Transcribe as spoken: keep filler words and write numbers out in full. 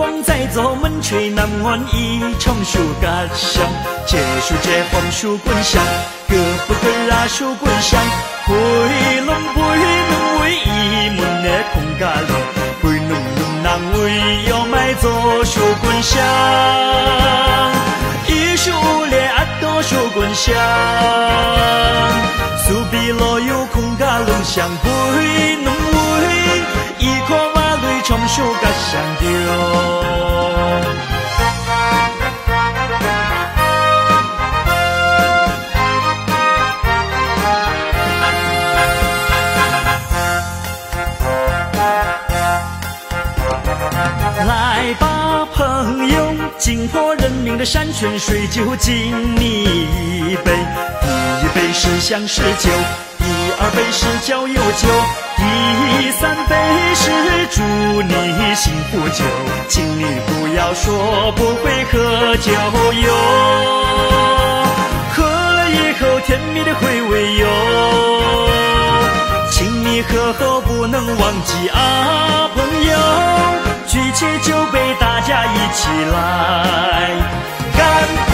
风在左门吹，南岸一重树嘎响，这树这风树滚响，个不个啊树滚响，回龙回龙为一门的空嘎龙，回龙龙南为要买做树滚响，一树列阿多树滚响，苏比罗有空嘎龙响，回龙为一颗马雷重树嘎响丢。来吧，朋友，敬破人民的山泉水就敬你一杯。第一杯是相思酒，第二杯是交友酒，第三杯是祝你幸福酒。请你不要说不会喝酒哟，喝了以后甜蜜的回味哟。请你喝后不能忘记啊，朋友。举起酒杯，大家一起来干杯！